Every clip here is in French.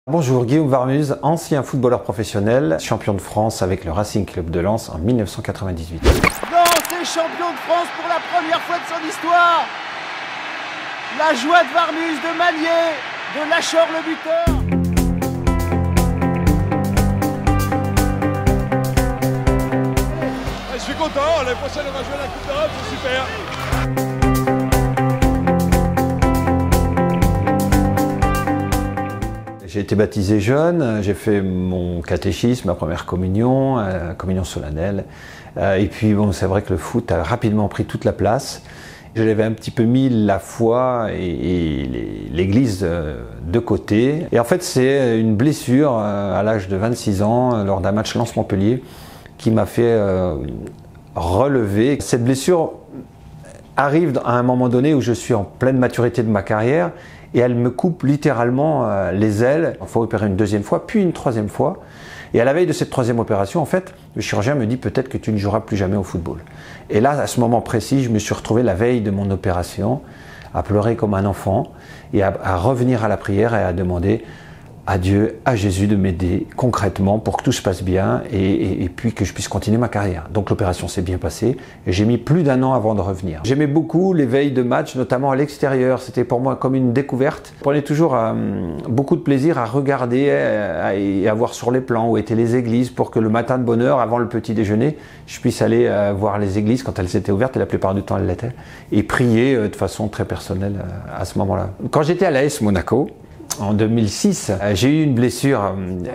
Bonjour, Guillaume Warmuz, ancien footballeur professionnel, champion de France avec le Racing Club de Lens en 1998. Lens est champion de France pour la première fois de son histoire. La joie de Warmuz, de Mallier, de Lachor le buteur. Je suis content, l'année prochaine on va jouer la Coupe d'Europe, c'est super. J'ai été baptisé jeune, j'ai fait mon catéchisme, ma première communion, communion solennelle. Et puis bon, c'est vrai que le foot a rapidement pris toute la place. Je l'avais un petit peu mis la foi et l'église de côté. Et en fait, c'est une blessure à l'âge de 26 ans, lors d'un match Lens-Montpellier, qui m'a fait relever. Cette blessure arrive à un moment donné où je suis en pleine maturité de ma carrière et elle me coupe littéralement les ailes. Il faut opérer une deuxième fois, puis une troisième fois. Et à la veille de cette troisième opération, en fait, le chirurgien me dit peut-être que tu ne joueras plus jamais au football. Et là, à ce moment précis, je me suis retrouvé la veille de mon opération à pleurer comme un enfant et à revenir à la prière et à demander à Dieu, à Jésus de m'aider concrètement pour que tout se passe bien et puis que je puisse continuer ma carrière. Donc l'opération s'est bien passée et j'ai mis plus d'1 an avant de revenir. J'aimais beaucoup les veilles de match, notamment à l'extérieur. C'était pour moi comme une découverte. Je prenais toujours beaucoup de plaisir à regarder et à voir sur les plans où étaient les églises pour que le matin de bonne heure, avant le petit déjeuner, je puisse aller voir les églises quand elles étaient ouvertes, et la plupart du temps elles l'étaient, et prier de façon très personnelle à ce moment-là. Quand j'étais à l'AS Monaco, en 2006, j'ai eu une blessure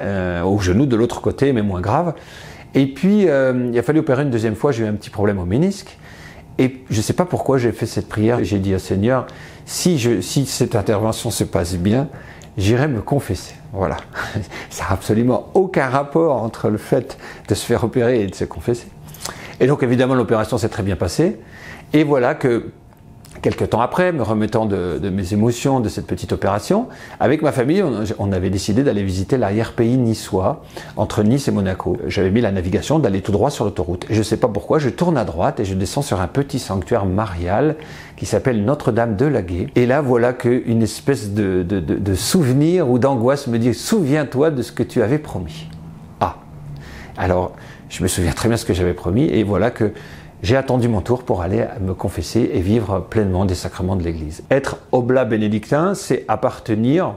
au genou de l'autre côté, mais moins grave. Et puis, il a fallu opérer une deuxième fois, j'ai eu un petit problème au ménisque. Et je ne sais pas pourquoi j'ai fait cette prière. J'ai dit au Seigneur, si cette intervention se passe bien, j'irai me confesser. Voilà. Ça n'a absolument aucun rapport entre le fait de se faire opérer et de se confesser. Et donc, évidemment, l'opération s'est très bien passée. Et voilà que quelques temps après, me remettant de mes émotions de cette petite opération, avec ma famille, on avait décidé d'aller visiter l'arrière-pays niçois, entre Nice et Monaco. J'avais mis la navigation d'aller tout droit sur l'autoroute. Et je ne sais pas pourquoi, je tourne à droite et je descends sur un petit sanctuaire marial qui s'appelle Notre-Dame de Laguet. Et là, voilà qu'une espèce de souvenir ou d'angoisse me dit « Souviens-toi de ce que tu avais promis ». Ah, alors je me souviens très bien de ce que j'avais promis et voilà que j'ai attendu mon tour pour aller me confesser et vivre pleinement des sacrements de l'Église. Être oblat bénédictin, c'est appartenir,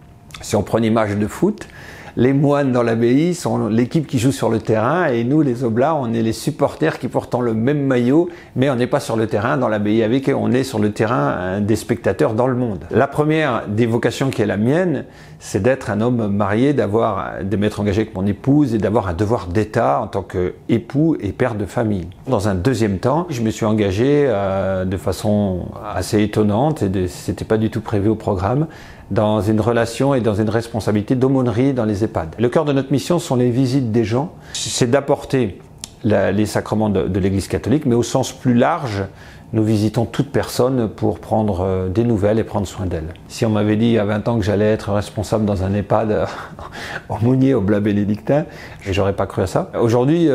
si on prend une image de foot, les moines dans l'abbaye sont l'équipe qui joue sur le terrain et nous, les oblats, on est les supporters qui portent le même maillot, mais on n'est pas sur le terrain dans l'abbaye avec eux, on est sur le terrain des spectateurs dans le monde. La première des vocations qui est la mienne, c'est d'être un homme marié, de m'être engagé avec mon épouse et d'avoir un devoir d'État en tant qu'époux et père de famille. Dans un deuxième temps, je me suis engagé de façon assez étonnante et c'était pas du tout prévu au programme, dans une relation et dans une responsabilité d'aumônerie dans les EHPAD. Le cœur de notre mission sont les visites des gens. C'est d'apporter les sacrements de l'Église catholique, mais au sens plus large, nous visitons toute personne pour prendre des nouvelles et prendre soin d'elle. Si on m'avait dit il y a 20 ans que j'allais être responsable dans un EHPAD aumônier oblat bénédictin, j'aurais pas cru à ça. Aujourd'hui,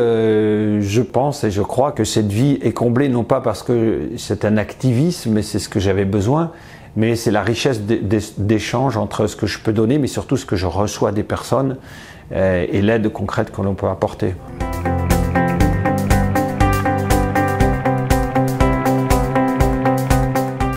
je pense et je crois que cette vie est comblée, non pas parce que c'est un activisme, mais c'est ce que j'avais besoin, mais c'est la richesse d'échange entre ce que je peux donner, mais surtout ce que je reçois des personnes et l'aide concrète que l'on peut apporter.